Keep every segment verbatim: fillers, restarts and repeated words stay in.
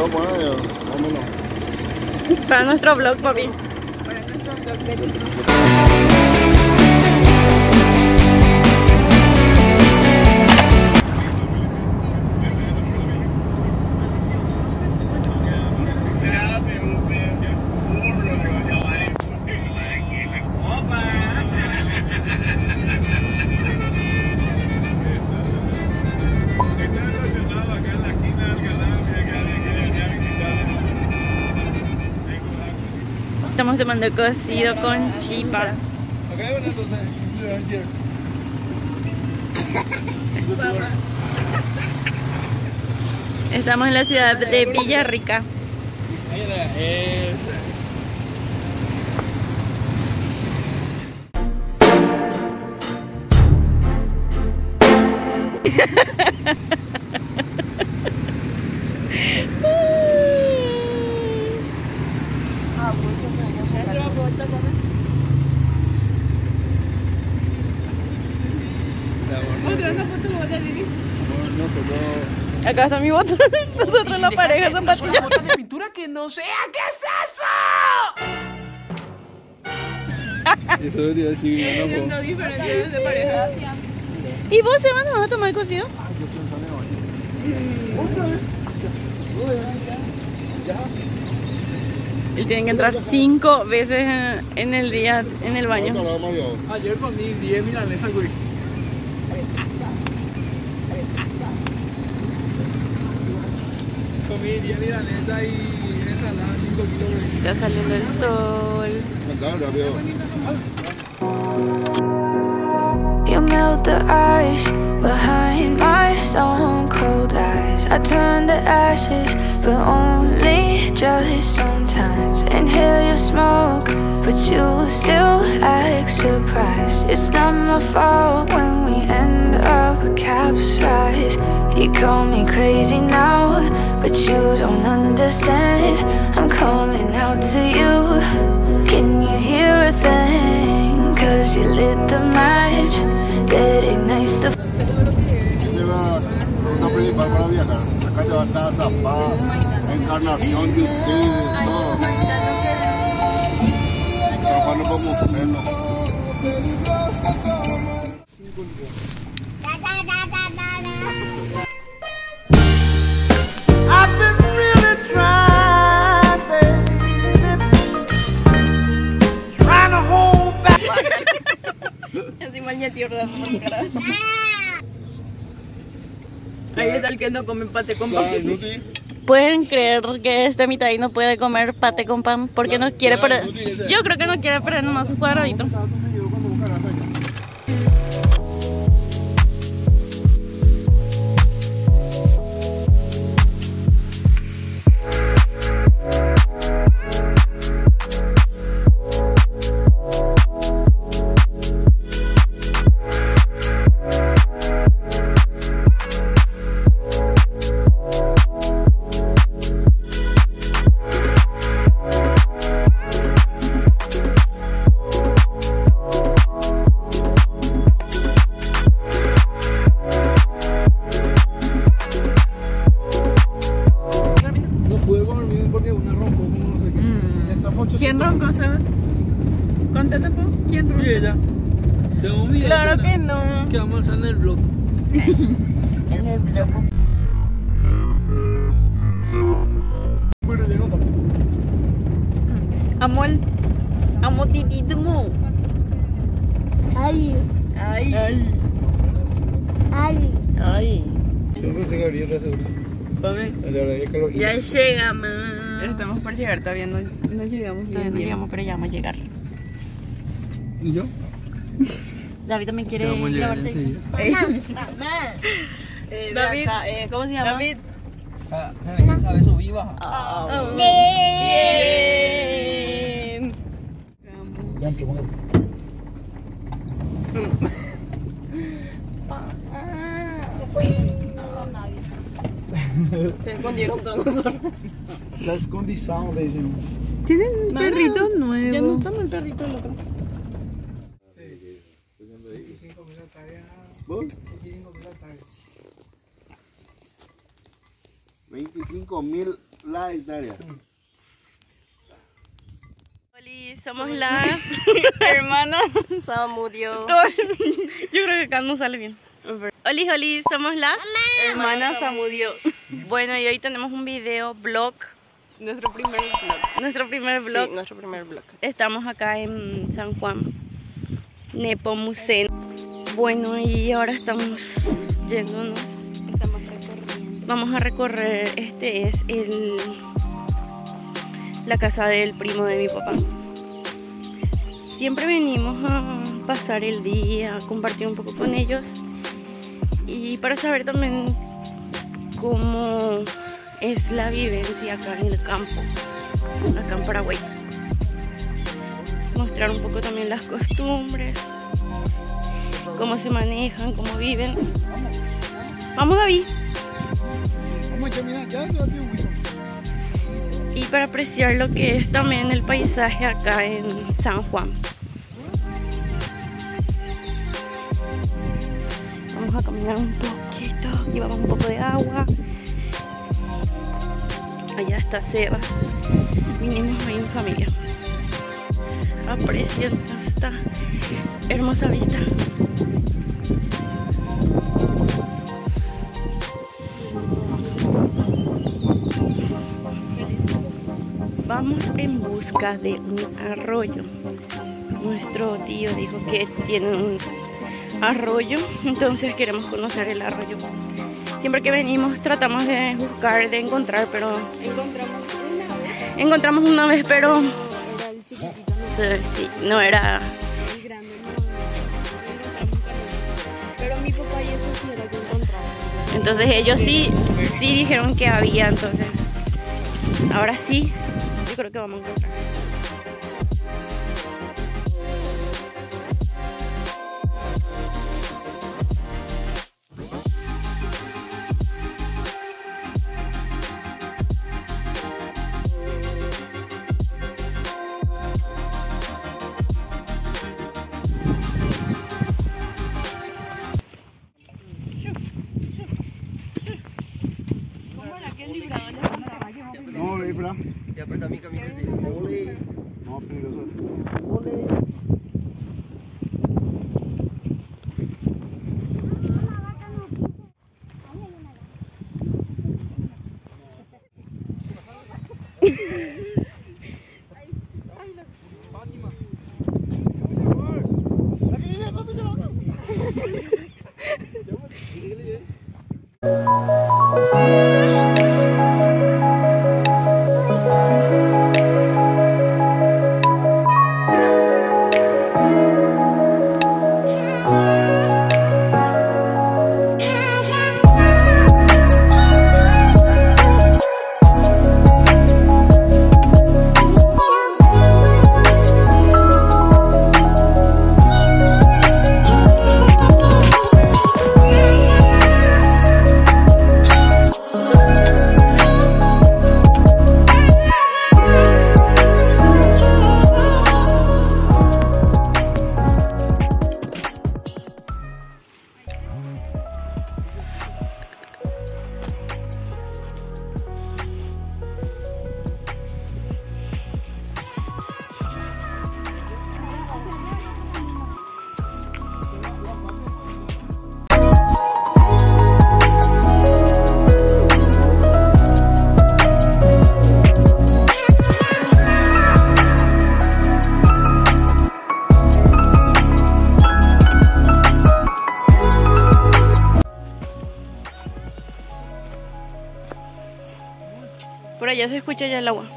vamos a ver, vámonos. Para nuestro vlog, papi. Para nuestro vlog de YouTube. Estamos tomando cocido con chipa. Acá hay una entonces. Estamos en la ciudad de Villarrica. Ahí está, esa. Acá está mi bota. Nosotros una pareja zapatilla. Una bota de pintura que no sea. ¿Qué es eso? Eso debería decir mi No diferencias de pareja. ¿Y vos, Seba, no vas a tomar el cocido? Y tienen que entrar cinco veces en, en el día en el baño. Ayer comí diez milanesas, güey. Comí diez milanesas y ensalada cinco kilos, güey. Está saliendo el sol. You melt the ice behind my stone cold eyes. I turn to ashes, but only just sometimes. Inhale your smoke, but you still act surprised. It's not my fault when we end up capsized. You call me crazy now, but you don't understand. I'm calling out to you. Can you hear a thing? Cause you lit the match that ignites the Lleva una principal para viajar. Acá ya va a estar tapada, encarnación de ustedes, todo. Trabajando como freno. I've been really trying, baby, trying to hold back. Encima el tierra. Ahí está el que no come pate con pan. ¿Pueden creer que este mitad ahí no puede comer pate con pan? Porque no quiere perder. Yo creo que no quiere perder nomás su cuadradito. ¿Quién roncó, Seba? Contate, po. ¿Quién roncó? Y ella. Tengo un video. Claro que no. Que vamos a hacer en el blog. En el blog. Amor. Amo tititumu. Ay, Ay. Ay. ay. Ay. Yo no sé qué habría razón. Ya llegamos. Estamos por llegar, todavía no, no llegamos bien. No llegamos, pero ya vamos a llegar. ¿Y yo? David también quiere Ya vamos a llegar grabarse. enseguida. Eh, David, eh, ¿cómo se llama? David. Ah, ¿quién sabe subir y bajar? Oh. Bien. Bien. Se escondieron todos nosotros. La escondición de ellos. Tienen perritos nuevos. Ya no estamos el perrito el otro. veinticinco mil La historia. Oli, somos las hermanas Samudio. Yo creo que acá no sale bien. Oli, oli, somos las hermanas Samudio. Bueno, y hoy tenemos un video blog. Nuestro primer vlog. Nuestro primer vlog. Sí, nuestro primer vlog. Estamos acá en San Juan, Nepomuceno. Bueno, y ahora estamos yéndonos. Estamos recorriendo. Vamos a recorrer, este es el la casa del primo de mi papá. Siempre venimos a pasar el día, a compartir un poco con ellos y para saber también cómo es la vivencia acá en el campo, acá en Paraguay. Mostrar un poco también las costumbres, cómo se manejan, cómo viven. Vamos, David. Y para apreciar lo que es también el paisaje acá en San Juan. Vamos a caminar un poquito, llevamos un poco de agua. Allá está Seba. Vinimos ahí en familia. Aprecien esta hermosa vista. Vamos en busca de un arroyo. Nuestro tío dijo que tiene un arroyo, entonces queremos conocer el arroyo. Siempre que venimos tratamos de buscar, de encontrar, pero Encontramos una vez. encontramos una vez, pero Era el chiquitito, sí, no era. el grande, no, no, no encontramos nada. Pero mi papá y eso sí era que encontraba. Entonces ellos sí, sí dijeron que había, entonces ahora sí, yo creo que vamos a encontrar. No, espera. Ya aprieta mi camisa así. Ole. No, peligroso. Ole. Por allá se escucha ya el agua.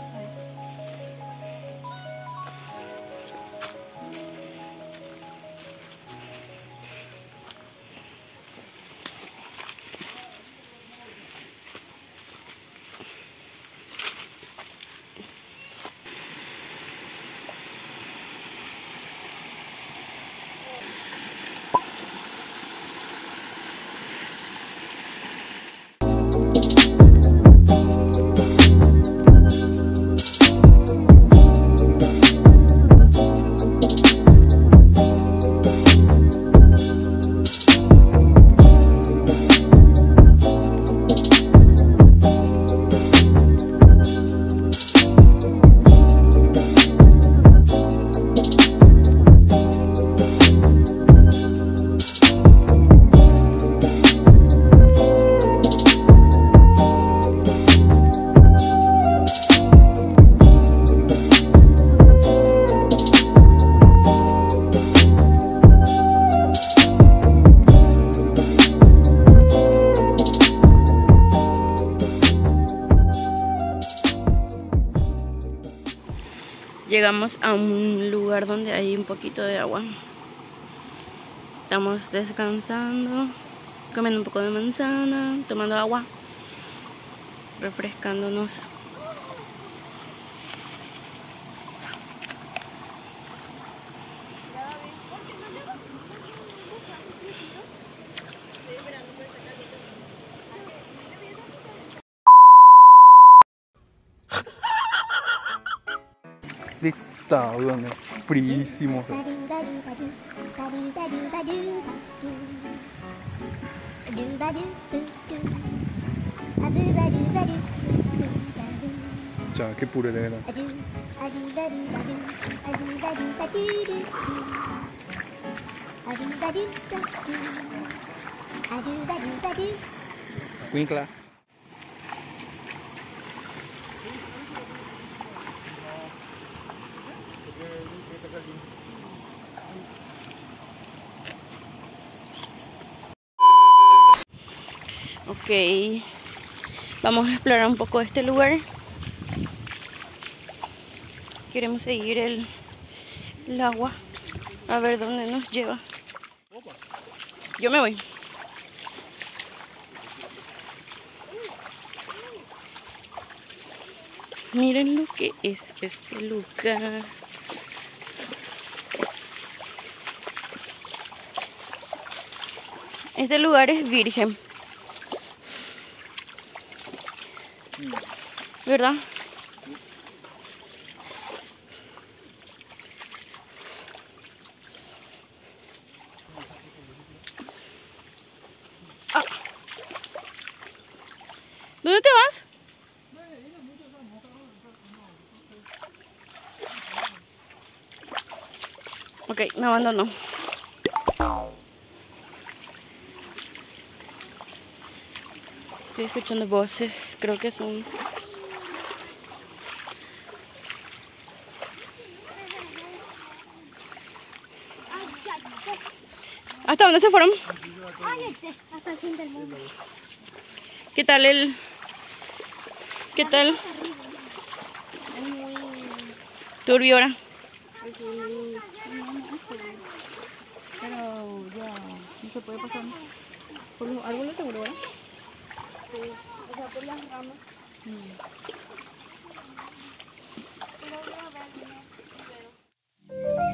llegamos a un lugar donde hay un poquito de agua. Estamos descansando, comiendo un poco de manzana, tomando agua, refrescándonos. Está, weón, es fríísimo. Ya, qué puro de verdad. Winkla. Ok, vamos a explorar un poco este lugar. Queremos seguir el, el agua, a ver dónde nos lleva. Yo me voy. Miren lo que es este lugar. Este lugar es virgen, ¿verdad? Ah. ¿Dónde te vas? Ok, me abandonó. Estoy escuchando voces, creo que son... ¿Hasta dónde se fueron? Hasta el fin del mundo. ¿Qué tal el...? ¿Qué tal? Es muy... Turbio ahora. Pero ya no se puede pasar por los árboles, seguro, ¿verdad? Sí, o sea, por las ramas. Pero voy a ver primero.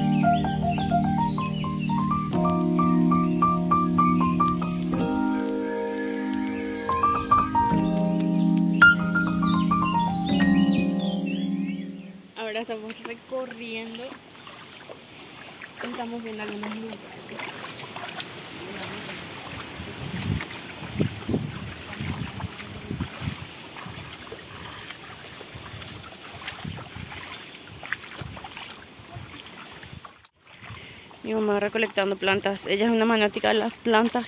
Ahora estamos recorriendo. Estamos viendo algunos lugares. Mi mamá recolectando plantas. Ella es una fanática de las plantas.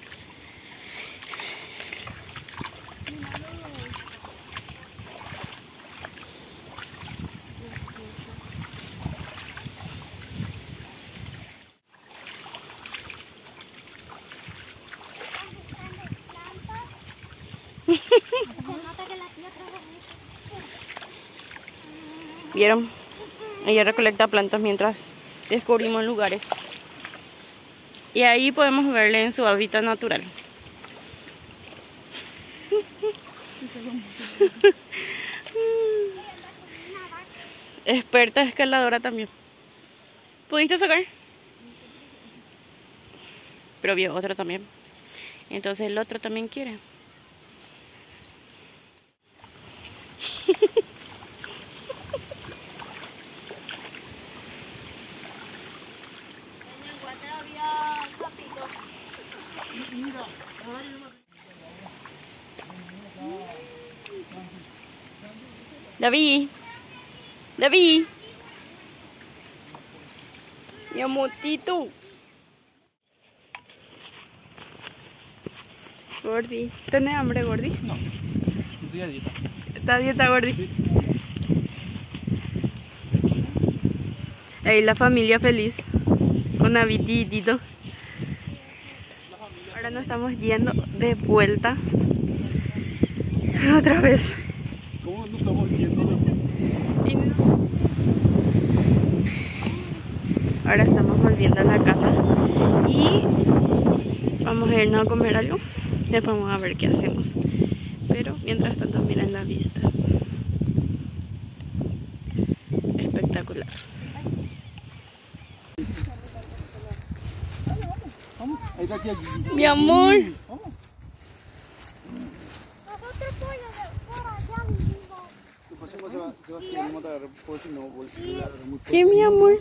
¿Vieron? Ella recolecta plantas mientras descubrimos lugares. Y ahí podemos verle en su hábitat natural. Experta escaladora también. ¿Pudiste sacar? Pero vio otro también. Entonces el otro también quiere. David, David, mi amortito. Gordi, ¿tenés hambre, Gordi? No, estoy a dieta. ¿Está a dieta, Gordi? Sí. Ahí la familia feliz, con Davidito. Ahora nos estamos yendo de vuelta. Otra vez. ¿Cómo nos estamos yendo? Y no- Ahora estamos volviendo a la casa y vamos a irnos a comer algo. Después vamos a ver qué hacemos. Pero mientras tanto miren la vista. Espectacular. Mi amor. ¿Qué, mi amor?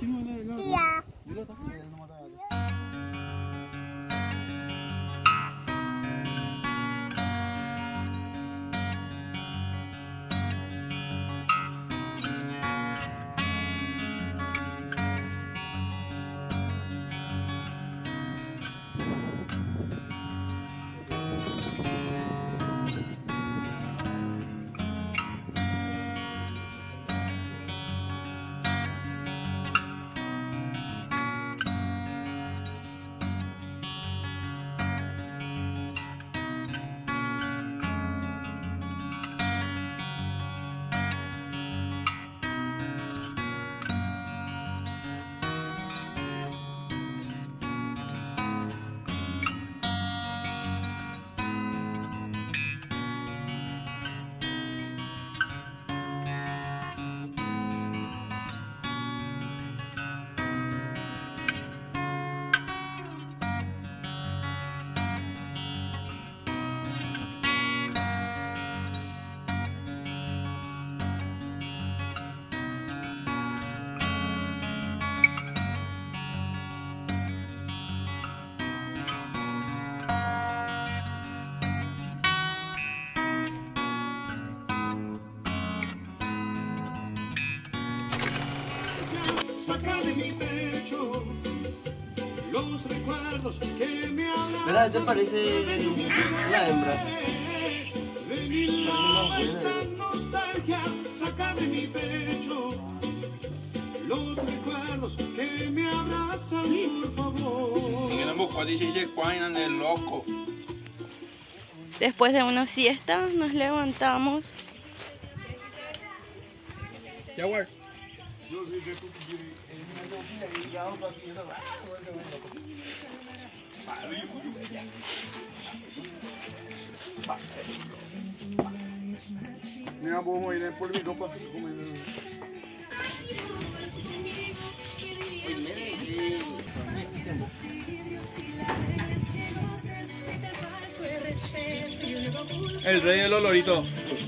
Saca de mi pecho los recuerdos que me hablan. ¿Verdad? ¿Te parece la hembra? De mi lado esta nostalgia, saca de mi pecho los recuerdos que me abrazan, por favor. Después de una siesta nos levantamos. Jaguar. Mira, vamos a ir por mi ropa. El rey del olorito.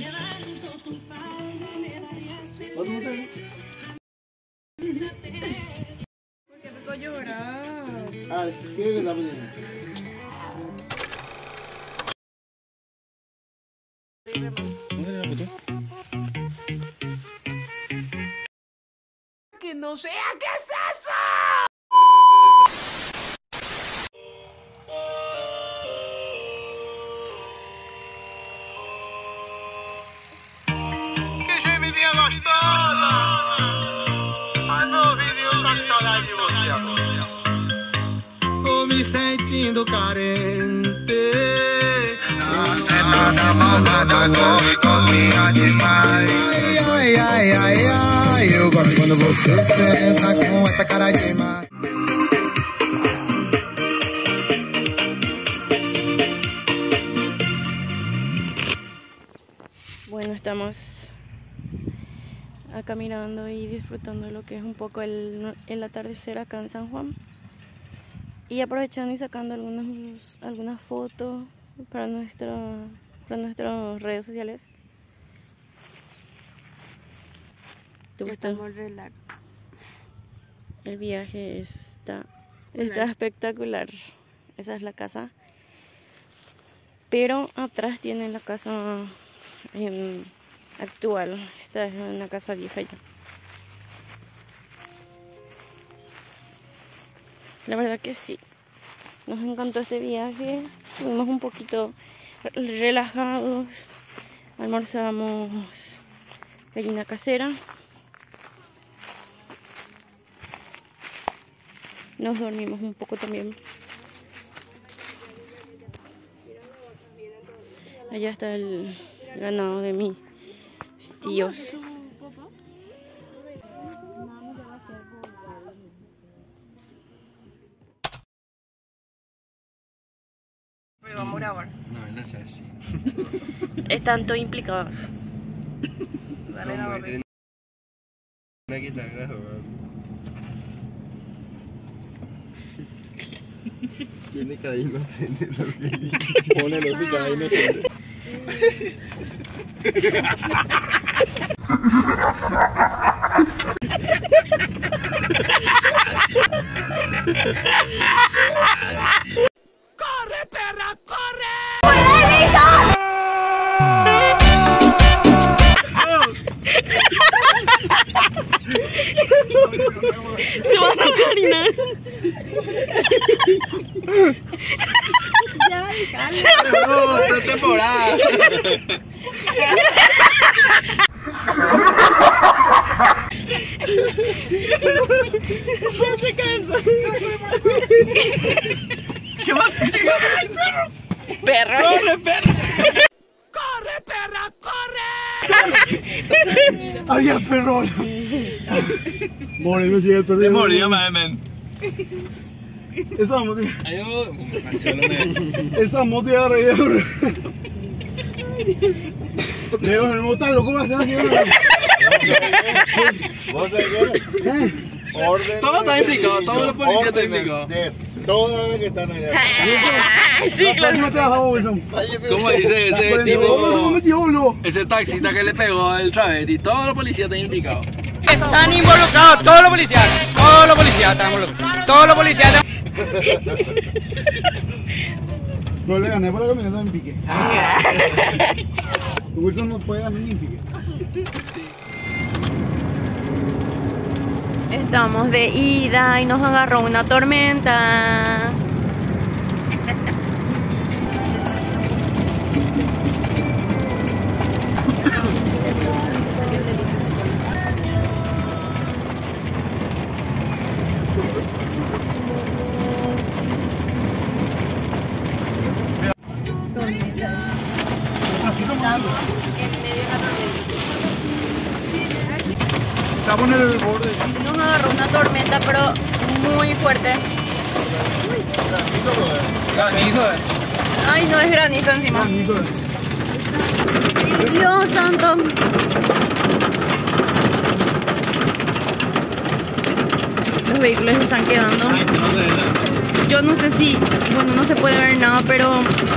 Ah, ¿qué es la mañana? Que no sea, ¿qué es eso? Tô me sentindo carente. Ai, ai, ai, ai, ai. Eu gosto quando você senta com essa cara de mar. Bueno, estamos acá mirando y disfrutando lo que es un poco el, el atardecer acá en San Juan. Y aprovechando y sacando algunos, algunas fotos para, nuestra, para nuestras redes sociales. ¿Te gusta? Estamos relax. El viaje está, está espectacular. Esa es la casa. Pero atrás tienen la casa eh, actual. Esta es una casa vieja ya. La verdad que sí. Nos encantó este viaje. Fuimos un poquito relajados. Almorzamos gallina casera. Nos dormimos un poco también. Allá está el ganado de mis tíos. vamos a grabar. No, no sé así. Están todos implicados. Dale la No, aquí está, gracias, tiene cara inocente lo que dice. Pónelo su cara inocente. ¡Corre, perra, corre! Se van a carinar. No, pretemporada. ¿Qué más? Perro. ¡Corre, perra! ¡Corre, perra, corre! ¡Había perro! Morí, me sigue el perro. Te morí, man. Esa moto. Ayo, solo me. Esa moto ya reía. Leo, el moto está loco, va a ser así. ¿Vos sabés qué? Orden. Todo está implicado, todos los policías están implicados. De todas las que están allá. Sí, claro. ¿Cómo te vas a Wilson? ¿Cómo dice ese ¿Cómo tipo? me metió, boludo? Ese taxista que le pegó al travesti, todos los policías están implicados. Están involucrados todos los policías, todos los policías están involucrados, todos los policías están... No le gané para la camioneta en pique. Wilson no puede ganar ni en pique. Estamos de ida y nos agarró una tormenta. Estamos en el borde. Nos agarró una tormenta, pero muy fuerte. Granizo, eh. Ay, no es granizo encima. Granizo. Ay, Dios santo. Los vehículos se están quedando. Ay, que no se ve nada. Yo no sé si, bueno, no se puede ver nada, pero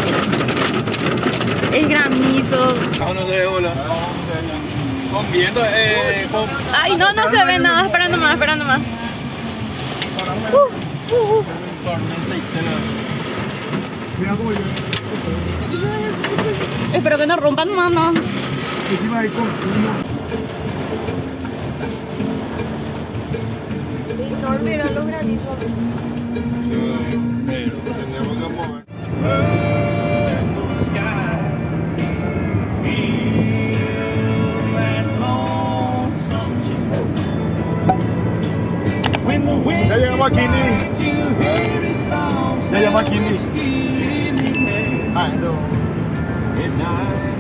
es granizo. No, no se ve bola. Con viento, eh. Con... Ay, no, no se ve nada. Espera nomás, espera nomás. Uh, uh, uh. Mira cómo yo. Espero que no rompan mano. Encima hay con. No, mira los granizos. Tenemos que mover. Ya llegamos a Kini. Ya llegamos a Kini. Ah, no.